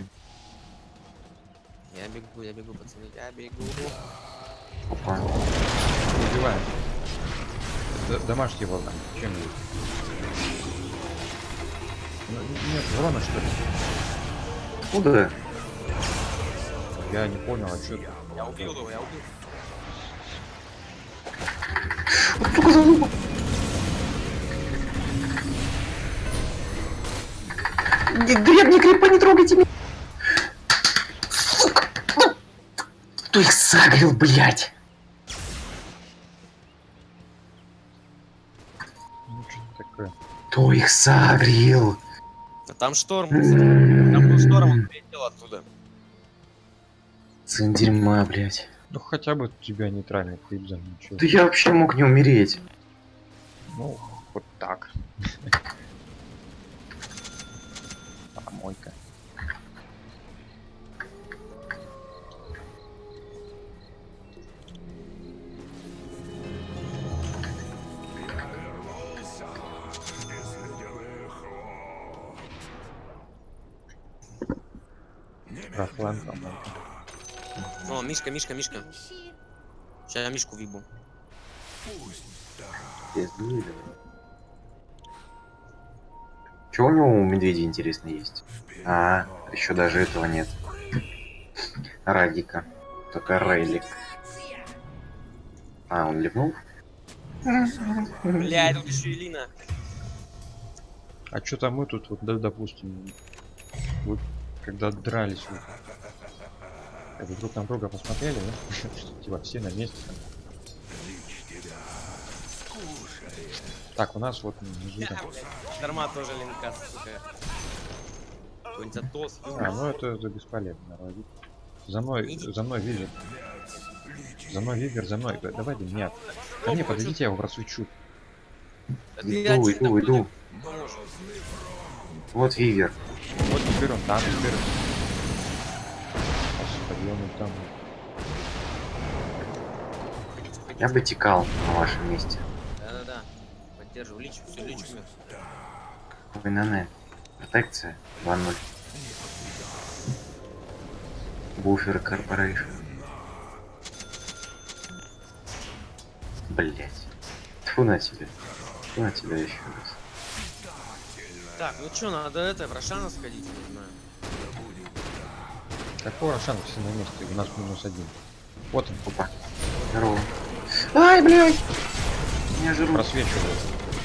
S2: Я бегу, я бегу, пацаны, я бегу.
S1: Опа.
S3: Убиваем. Д- Домашний его там. Чем будет? Ну, нет, урона что ли?
S1: Куда?
S3: Я не понял, а что?
S2: Я убил его, я убил.
S1: Сука, залупа. Не, древний крипа, не трогайте меня. Сука. Ну, кто их сагрил, блядь?
S3: Ну что такое?
S1: Кто их сагрил?
S2: А там шторм, пацаны. Там был шторм, он прилетел оттуда.
S1: Сын дерьма, блядь.
S3: Ну хотя бы тебя нейтральный клип замечил.
S1: Да я вообще мог не умереть.
S3: Ну, вот так. Помойка. Рафлан, помойка.
S2: О, Мишка, Мишка, Мишка. Сейчас я Мишку вибу.
S1: Пиздуй, давай. Чего у него у медведя интересно есть? А, еще даже этого нет. Радика. Только Рейлик. А, он ливнул?
S2: Бля, тут еще и Лина.
S3: А что-то мы тут, вот, да, допустим, вот, когда дрались, вот, как бы друг на друга посмотрели, да? Что, типа, все на месте. Там. Так, у нас вот внизу там.
S2: Дарма тоже линка, сука. Какой-нибудь Атос.
S3: А, ну это, это бесполезно. Родить. За мной, за мной Вивер. За мной Вивер, за мной. Давай, да нет. Ко мне подойдите, я его просвечу.
S1: Иду, иду, иду. Вот Вивер.
S3: Вот теперь он там, теперь. Господи, он там.
S1: Я бы текал на вашем месте.
S2: Да-да-да. Поддерживаю лич, все лич.
S1: ВНН. Протекция два ноль. Буфер Корпорейшн. Блять. Тьфу на тебя. Тьфу на тебя еще раз.
S2: Так, ну чё, надо это, в Рошана сходить, не знаю.
S3: Какой Рошан, все на месте, у нас минус один. Вот он.
S1: Опа. Здорово. Ай, блядь! Меня жрут.
S3: Просвечивает.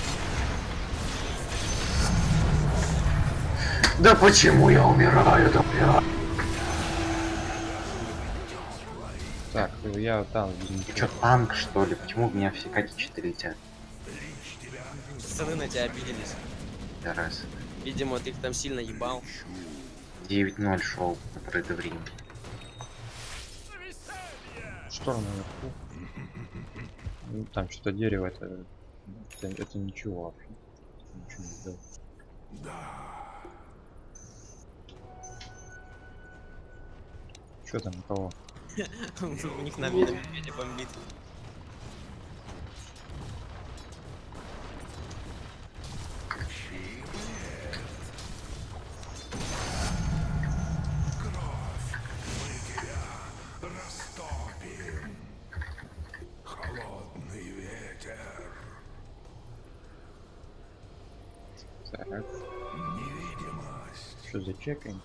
S1: Да почему я умираю, да бля?
S3: Так, я там.
S1: Ты чё, танк что ли? Почему у меня все катичи летят?
S2: Пацаны на тебя обиделись.
S1: Да раз.
S2: Видимо, ты их там сильно ебал.
S1: девять ноль шел на это время.
S3: Шторм наверху. Ну, там что-то дерево, это, это, это ничего вообще. Ничего не сделал. Что там у кого?
S2: У них на медведя бомбит.
S3: Так. Что за чекаем?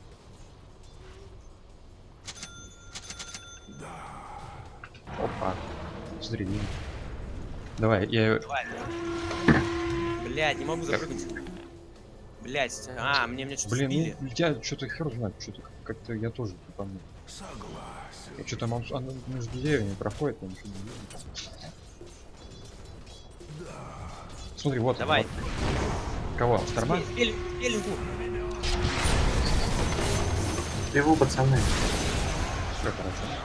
S3: Опа. Смотри, Дим. Давай, я...
S2: Давай. Блядь, не могу запрыгнуть. Блядь, а, мне мне что-то
S3: Блин,
S2: сбили.
S3: ну я что-то хер знает, что-то как-то я тоже не помню. Я что-то мам... Она между деревьями проходит, я ничего не вижу. Смотри, вот.
S2: Давай.
S3: Вот. Кого? Старма?
S2: Пеленку.
S1: Его пацаны.
S3: Все хорошо.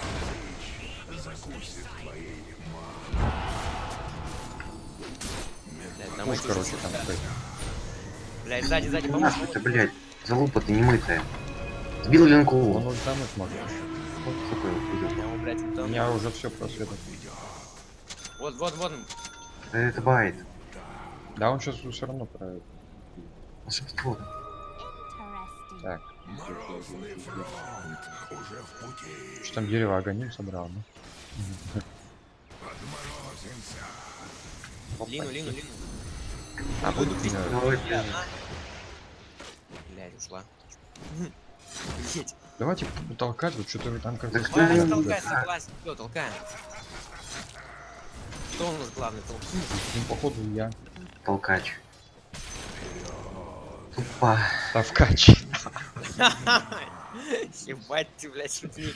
S2: Блядь, там
S3: Пусть,
S2: эти
S3: короче,
S2: же-
S3: там
S2: да.
S3: стоит.
S2: Блядь, сзади, сзади, помощь.
S1: Нахуй ты, блядь. Залупа ты немытая. Сбил линку.
S3: Он ультануть может.
S1: Вот, сука, его пиздец.
S2: Я ему, блядь,
S3: У
S2: там-
S3: меня уже все просветло.
S2: Вот, вот, вот. он.
S1: Да это байт.
S3: Да, он сейчас все равно про...
S1: Волшебство.
S3: Так. Что там дерево агоним собрал, ну?
S2: Лину, лину, лину.
S3: А,
S2: Буду
S3: будет
S2: пить.
S3: меня-
S1: Давай,
S2: Бля, на. Блядь, ушла. Едь.
S3: Давайте толкать, вот что-то вы там как-то...
S1: Так
S2: Давай,
S1: Блин,
S2: толкай,
S1: да.
S2: согласен. Всё, толкаем. Кто у нас главный толкай?
S3: Ну, походу, я.
S1: толкач. Тупо.
S3: Толкач.
S2: Ебать ты, блядь, шутник.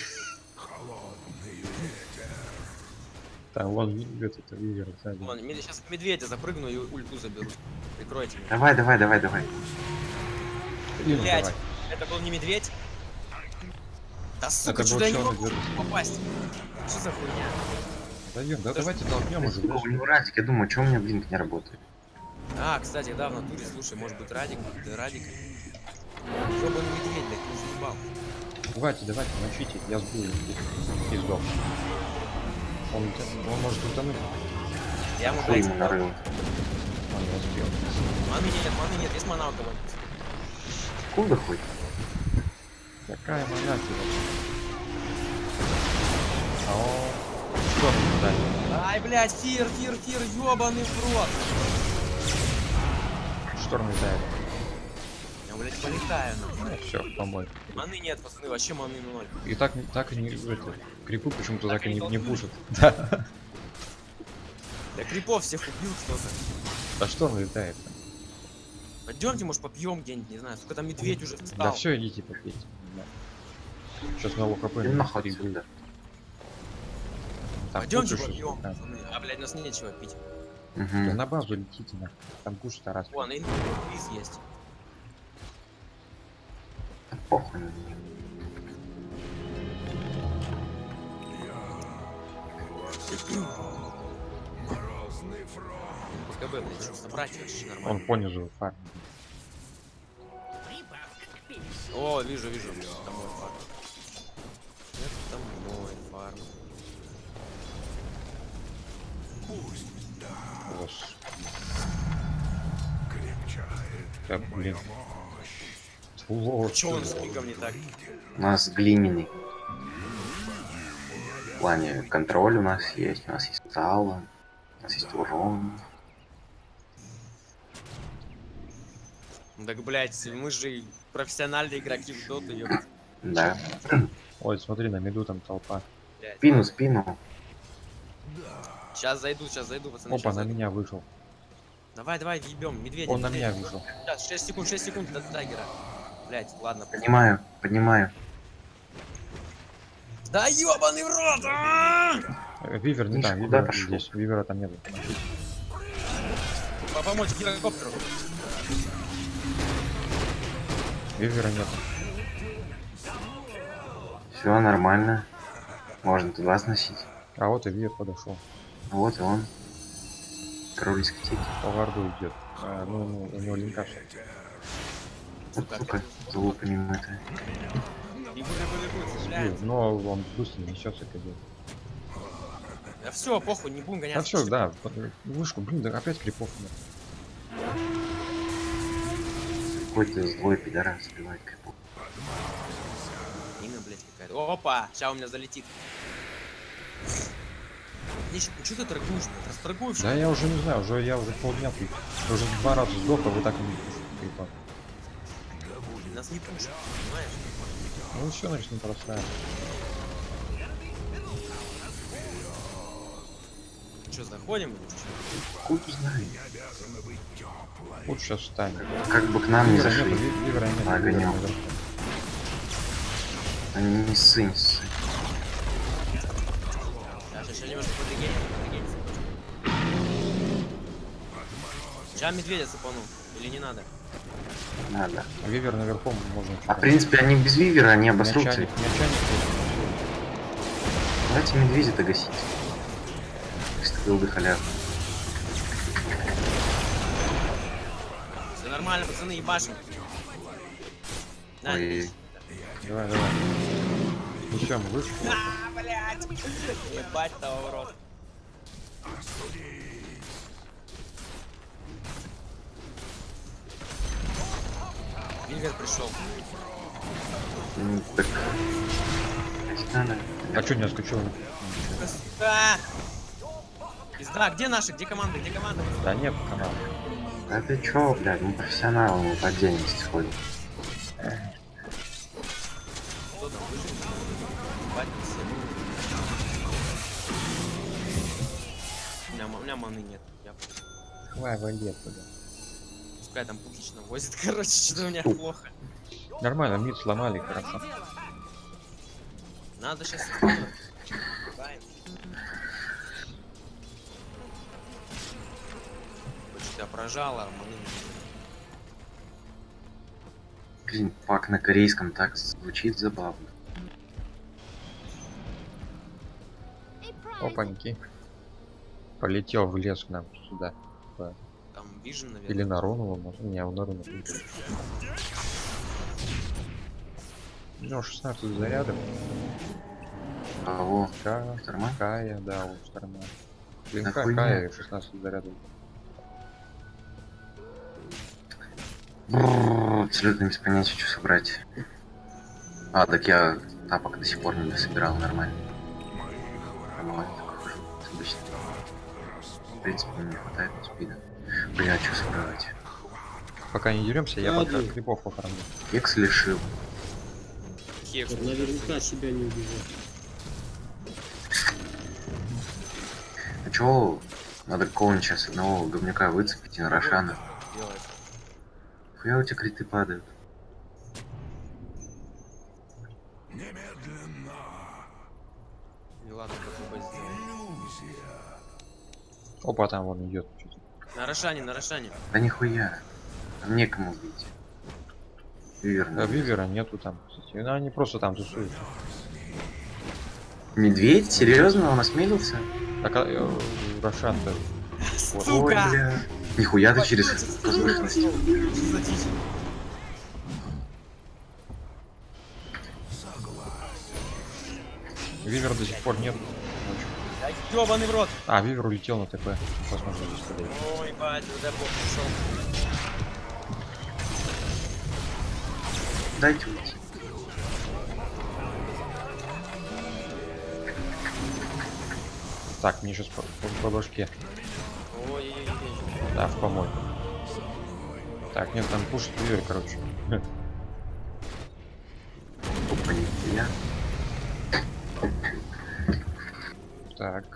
S3: Там вон видит это вивер сзади.
S2: Вон, сейчас к медведя запрыгну и ульту заберу. Прикройте меня.
S1: Давай, давай, давай, давай.
S3: Лину
S2: Блядь,
S3: давай.
S2: это был не медведь? Да сука,
S3: Это
S2: что
S3: был
S2: я не
S3: черный
S2: могу
S3: медведь.
S2: попасть? Что за хуйня?
S3: Даем, да
S2: Да
S3: давайте толкнем уже.
S1: Сука, у него радик, я думаю, что у меня блинк не работает.
S2: А, кстати, да, в натуре, слушай, может быть Радик, да Радик. Ёбаный медведь, блядь, ты заебал.
S3: Давайте, давайте, мочите, я сбил и сдох. Он, он может утонуть.
S2: Я ему,
S1: Что
S2: блядь,
S1: ему нарыл?
S3: Он не успел.
S2: маны нет, маны нет, есть мана у кого-нибудь.
S1: Куда хоть?
S3: Какая монахи вообще? А он... шторм задание.
S2: Ай, блядь, фир, фир, фир, ёбаный в рот.
S3: Шторм летает.
S2: Я, блядь, полетаю.
S3: Ну, все, помой.
S2: Маны нет, пацаны, вообще маны ноль.
S3: И так, так и не... Это, крипу почему-то так, так и не, не пушат. Да.
S2: Я крипов всех убил кто-то.
S3: Да шторм летает.
S2: Пойдемте, может, попьем где-нибудь, не знаю. Сука, там медведь уже встал.
S3: Да все, идите попейте. Сейчас на ЛХП
S1: Иди нахуй
S3: будет.
S1: отсюда.
S3: Там
S2: Пойдемте
S3: кушать,
S2: попьем,
S3: да.
S2: пацаны. А, блядь, у нас нечего пить.
S3: Да
S1: Мгм.
S3: на базу летите, на. Там кушать раз.
S2: Вон, и квиз есть.
S1: Похуй на меня.
S2: ПКБ, блядь, что собрать вообще
S3: Он
S2: нормально.
S3: понизу фарм.
S2: О, вижу, вижу. Там мой фарм. Это там мой фарм.
S3: Господи. Да, блин. Вот.
S2: Чё он с пиком не так?
S1: У нас глиняный. В плане контроль у нас есть, у нас есть сало, у нас есть урон.
S2: Так, блядь, мы же профессиональные игроки в доту, ёпт.
S1: Да.
S3: Ой, смотри, на меду там толпа.
S2: Блядь.
S1: Спину, спину.
S2: Сейчас зайду, сейчас зайду, пацаны.
S3: Опа,
S2: щас
S3: на
S2: зайду.
S3: меня вышел.
S2: Давай, давай, ебем, медведя.
S3: Он на
S2: медведя.
S3: меня вышел.
S2: Сейчас, шесть секунд, шесть секунд до тагера. Блядь, ладно.
S1: Поднимаю, поднимаю.
S2: Да ёбаный в рот! а!
S3: Э, Вивер не
S1: Миша,
S3: там,
S1: куда
S3: Вивер
S1: пошел?
S3: здесь. Вивера там нет.
S2: По- Помочь гирокоптеру.
S3: Вивера нет.
S1: Все нормально. Можно туда сносить.
S3: А вот и Вивер подошел.
S1: Вот и он. Король дискотеки.
S3: По варду идет. А, ну, ну, у него линка всё.
S1: Вот, сука, за луками это.
S2: И буду, буду, буду,
S3: Блин, но он быстро несется к идее.
S2: Да все, похуй, не будем
S3: А
S2: гоняться.
S3: все, да, вышку, блин, да опять крипов нет.
S1: Какой-то злой пидорас сбивает крипу.
S2: Имя, блядь, какая-то. Опа, сейчас у меня залетит. Нищий, ну что ты торгуешь, блядь? Расторгуешь?
S3: Да я уже не знаю, уже я уже полдня тут. Уже два раза сдох, а вы так и не пишете крипа.
S2: Нас не пушат, понимаешь?
S3: Ну все, значит, не простая.
S2: Что, заходим?
S1: Хуй знает.
S3: Вот сейчас встанет.
S1: Как бы к нам не
S3: Вивера
S1: зашли.
S3: нету, ви- вивера нет.
S1: А,
S3: вивера
S1: гонял.
S3: наверху.
S1: Они не ссы, не ссы.
S2: Сейчас, сейчас, немножко подрегеним, подрегеним. Сейчас медведя цепану. Или не надо?
S1: Надо.
S3: Вивер наверху можно.
S1: А в принципе они без вивера, они обосрутся.
S3: Мячаник, мячаник.
S1: Давайте медведя-то гасить. Если билды халявные.
S2: Все нормально, пацаны, ебашим. На,
S1: Ой.
S3: Давай, давай. Несем выше.
S2: А, блядь! Ебать того в рот. Вильвер пришел.
S1: Ну, так. Гасить надо.
S3: А что не отскочил?
S2: А! Пизда, где наши? Где команда? Где команда?
S3: Да нет, канал.
S1: Да ты чё, блядь, мы профессионалы, мы по отдельности ходим.
S2: Кто там выжил? Ебать, все. У меня, м- у меня маны нет. Я...
S3: Давай, войди оттуда.
S2: Пускай там Пукич навозит. Короче, что-то у меня
S1: Фу.
S2: плохо.
S3: Нормально, мид сломали, хорошо.
S2: Надо сейчас... Тебя прожало, маны.
S1: Блин, пак на корейском так звучит забавно.
S3: Опаньки. Полетел в лес к нам сюда.
S2: Там Вижен, наверное.
S3: Или на Рону, может. Не, у Наруна. Ну, шестнадцать зарядов.
S1: Кого?
S3: Ка,
S1: Шторма?
S3: Кая, да, у Шторма. Линка,
S1: Нахуй
S3: Кая,
S1: нет.
S3: шестнадцать зарядов.
S1: Брррр, абсолютно без понятия, что собрать. А, так я тапок до сих пор не дособирал нормально. Нормально такой хожу. обычно. В принципе, мне не хватает спида. Бля, что собрать?
S3: Пока не деремся, я
S5: Да,
S3: пока
S5: да.
S3: крипов похороню.
S1: Кекс лишил.
S2: Хекс.
S5: Вот наверняка себя не убежит.
S1: А чё? Надо кого-нибудь сейчас одного говнюка выцепить и на Рошана.
S2: Делать.
S1: Хуя у тебя криты падают?
S4: Немедленно.
S2: Ну ладно, попробуй сделать.
S3: Опа, там вон идет.
S2: На Рошане, на Рошане.
S1: Да нихуя. Там некому бить. Верно.
S3: Да, Вивера нету там, кстати. Ну, они просто там тусуются.
S1: Медведь? Серьезно? Он осмелился?
S3: Так, а, э, Рошан-то.
S1: Ой,
S2: Сука!
S1: бля. Нихуя ты
S2: Ебать,
S1: через
S2: что
S1: возвышенность.
S2: за дичь?
S3: Вивера до сих пор нет.
S2: Да ёбаный в рот!
S3: А, Вивер улетел на ТП. Возможно, здесь подойдет.
S2: Ой, ебать, д д бог пришел.
S1: Дайте уйти.
S3: Так, мне сейчас по, по- по башке.
S2: Ой-ой-ой.
S3: Да, в помойку. Так, нет, там пушит Вивер, короче.
S1: Опа, нихуя.
S3: Так.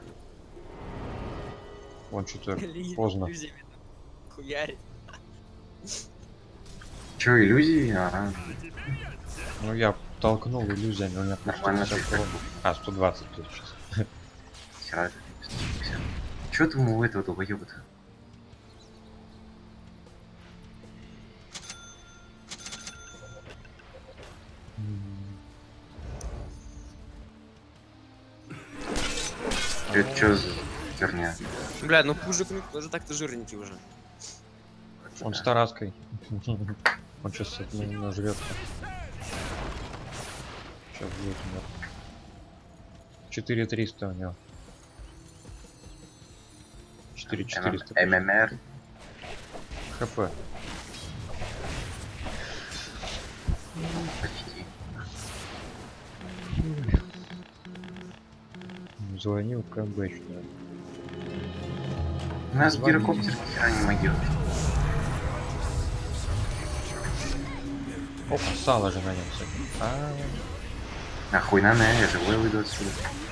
S3: Вон что-то
S2: Иллюзиями
S3: поздно.
S2: там хуярит.
S1: Чё, иллюзии? Ага.
S3: Ну, я толкнул иллюзиями, у меня
S1: Нормально.
S3: сто пятьдесят урона. А, сто двадцать тут сейчас.
S1: Хера. Чё ты ему у этого долбоёба-то? Это чё за херня?
S2: Бля, ну мужик ну, тоже так-то жирненький уже.
S3: Он с тараской. Он сейчас нажрется. Сейчас будет у него. четыре триста у него. четыре четыреста.
S1: ММР.
S3: ХП.
S1: Почти.
S3: Звонил КБ.
S1: У нас
S3: Звони.
S1: гирокоптер хера не могет.
S3: Опа, сало же на нем. А,
S1: Нахуй на на, я живой выйду отсюда.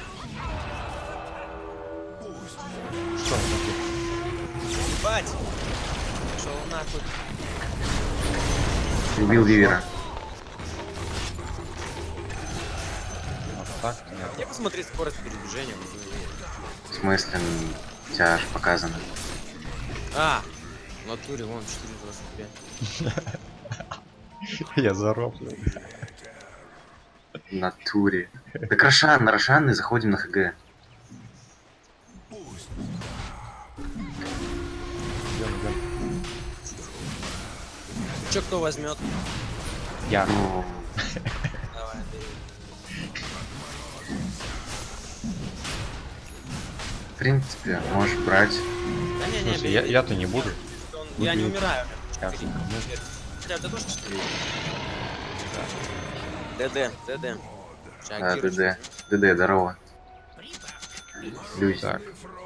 S3: что он такое?
S2: Ебать! Пошел нахуй.
S1: Убил Вивера.
S3: Вот так-то нет.
S2: Где посмотреть скорость передвижения?
S1: В смысле, у тебя аж показано.
S2: А! В натуре, вон, четыре двадцать пять.
S3: Я зароблю.
S1: В натуре. Так Рошан, на Рошан и заходим на ХГ.
S3: Идем, идем.
S2: Че кто возьмет?
S3: Я.
S1: Ну,
S2: Давай, бери.
S1: в принципе, можешь брать.
S2: Да не,
S3: В
S2: не,
S3: смысле,
S2: бери,
S3: я-
S2: бери.
S3: я-то не буду.
S2: Он- Я не
S3: Буду.
S2: умираю.
S3: Сейчас.
S2: Четыре. Хотя у тебя тоже четыре? ДД, ДД.
S1: Да,
S2: Шагируй.
S1: ДД. ДД, здорово. Люди.
S3: Так.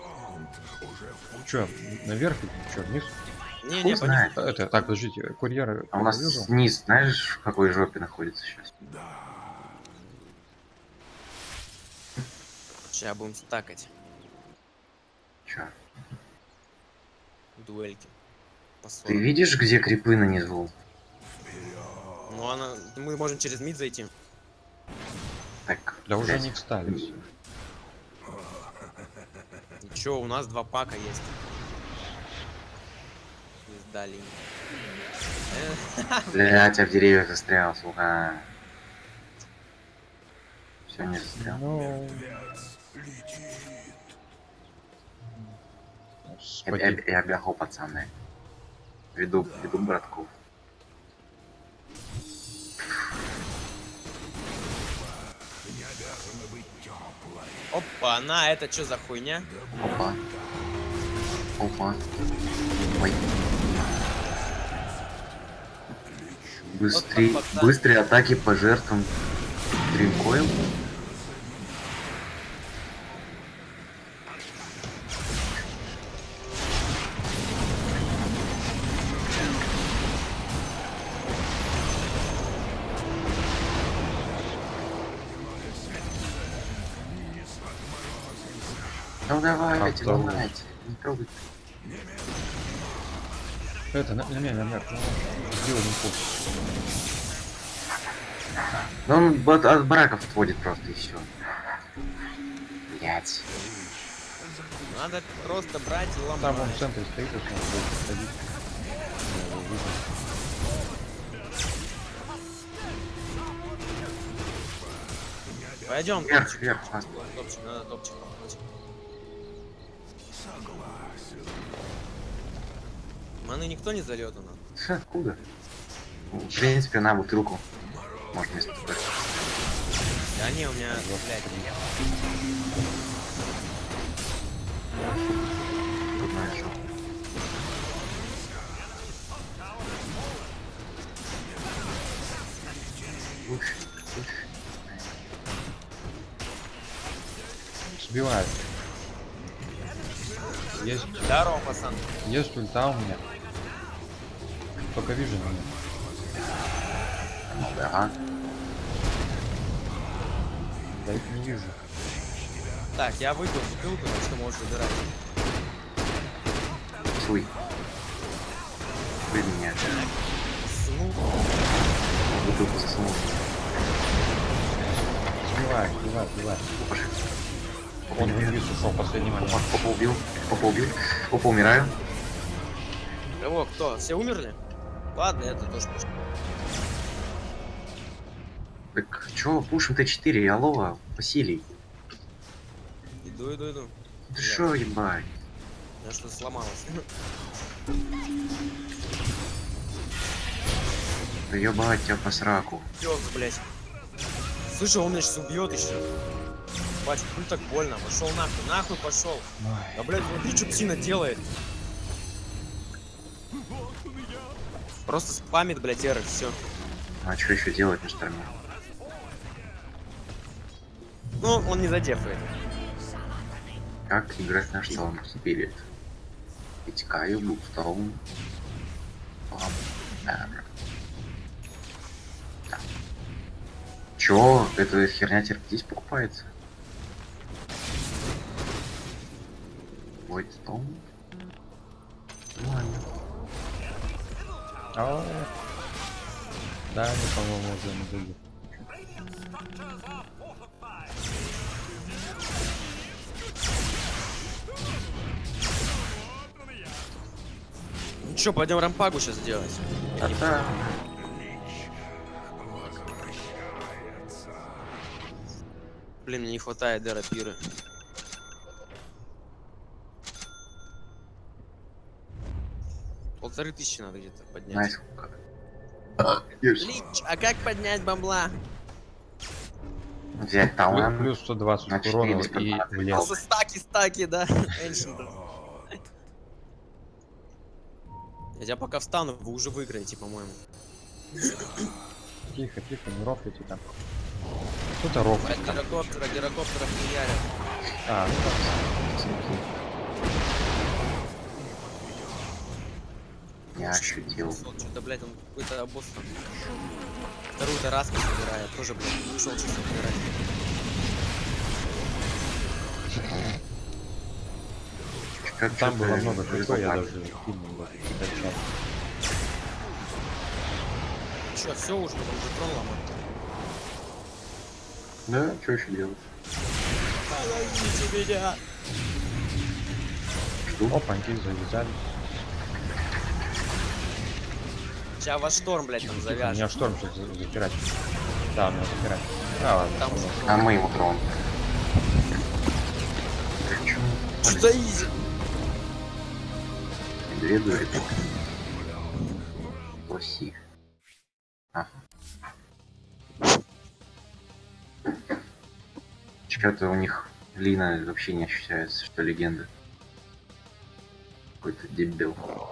S3: Че, наверх или че, вниз?
S2: Не,
S1: Хуй
S2: не,
S1: знает.
S2: понятно.
S3: Это, так, подождите, курьеры.
S1: А у нас
S3: вижу.
S1: низ, знаешь, в какой жопе находится сейчас?
S2: Сейчас будем стакать
S1: Чё?
S2: дуэльки. По
S1: Ты
S2: сорок.
S1: видишь, где крипы на низу?
S2: Ну она, мы можем через мид зайти.
S1: Так,
S3: Да уже
S1: блядь.
S3: не встали.
S2: Ничего, у нас два пака есть. Издали.
S1: Блядь, я в деревьях застрял, сука. Все, не застрял.
S3: Ну,
S1: Я, я, я бегал, пацаны. Веду, веду братков.
S2: Опа, на, это что за хуйня?
S1: Опа. Опа. Ой. Быстрей,
S2: Вот так, пацан.
S1: быстрые атаки по жертвам Дринкойл. Ну давайте,
S3: Авто.
S1: ломайте. Не трогайте.
S3: Это, на, на меня, на меня. Сделай импульс.
S1: Ну он от, от бараков отводит просто и все. Блять.
S2: Надо просто брать и ломать.
S3: Там он в центре стоит, если он будет подходить. Я его вижу.
S2: Пойдем,
S1: Вверх,
S2: топчик.
S1: вверх, а.
S2: Топчик, надо топчик помочь. Маны никто не зальет у нас.
S1: Ха, откуда? Ну, в принципе, на бутылку. Можно если такое.
S2: Да не, у меня, блядь,
S1: Знаешь, лучше, лучше.
S3: Сбивает. Есть,
S2: здорово, пацан.
S3: есть ульта у меня. Только вижу на меня.
S1: Ну да.
S3: Да их не вижу.
S2: Так, я выпил бутылку, так что можешь выбирать.
S1: Суй. Вы меня.
S2: Сунул.
S1: Бутылку засунул.
S3: Сбивает, сбивает, сбивает.
S1: Пошли.
S3: Он в инвиз ушел в последний момент.
S1: Опа, Опа убил. Опа убил. Опа умираю.
S2: Кого, кто? Все умерли? Ладно, это тоже пушу.
S1: Так чё, пушим Т четыре, алло, Василий.
S2: Иду, иду, иду.
S1: Ты шо, ебать?
S2: У меня что-то сломалось.
S1: Да ебать тебя по сраку.
S2: Ёб, блядь. Слушай, он меня сейчас убьет еще. Бать, хуй так больно. Пошел нахуй, нахуй пошел. Да блядь, смотри, что псина делает. Просто спамит, блядь, эры, все.
S1: А что еще делать на шторме?
S2: Ну, он не задефает.
S1: Как играть на шторм? Спирит. Витекаю, бустом. Чё? Эта херня теперь здесь покупается? Войд стол? Ладно.
S3: А, да, они, по-моему, уже не будут.
S2: Ну чё, пойдем рампагу сейчас делать.
S1: А да.
S2: Блин, мне не хватает дара пиры. Полторы тысячи надо где-то поднять.
S1: Найс.
S2: Лич, а как поднять бабла?
S1: Взять
S3: Плюс,
S1: талант.
S3: плюс сто двадцать
S1: на
S3: урона
S1: четыре без
S3: и
S1: контакта.
S3: в лес.
S2: Просто стаки, стаки, да? Эншентов. Я пока встану, вы уже выиграете, по-моему.
S3: Тихо, тихо, не рофлите там. Кто-то рофлит там.
S2: Гирокоптера, гирокоптера не ярят.
S3: А, ну так.
S1: Я ощутил.
S2: Что-то, блядь, он какой-то босс там. Вторую тараску собирает, тоже, блядь, ушел чуть собирать.
S1: Как
S3: Там
S1: чё-то
S3: было много КП, я
S1: результат.
S3: даже фильм не качал.
S2: Че, все уже, там уже трон ломать.
S1: Да, что еще делать?
S2: Помогите меня!
S1: Жду.
S3: Опаньки завязались.
S2: Сейчас во шторм, блядь, там
S3: Тихо,
S2: завяжет.
S3: меня шторм сейчас запирать. Да, меня запирать. А, ладно.
S2: Там
S3: всё.
S1: А мы его трон. Чё?
S2: что изи.
S1: Две дури тут. Лоси. Ага. Что-то у них Лина вообще не ощущается, что легенда. Какой-то дебил.